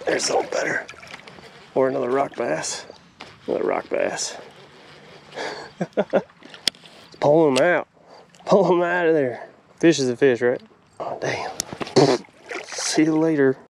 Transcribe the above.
There's something better. Or another rock bass. Another rock bass. Pull him out. Pull him out of there. Fish is a fish, right? Oh, damn. See you later.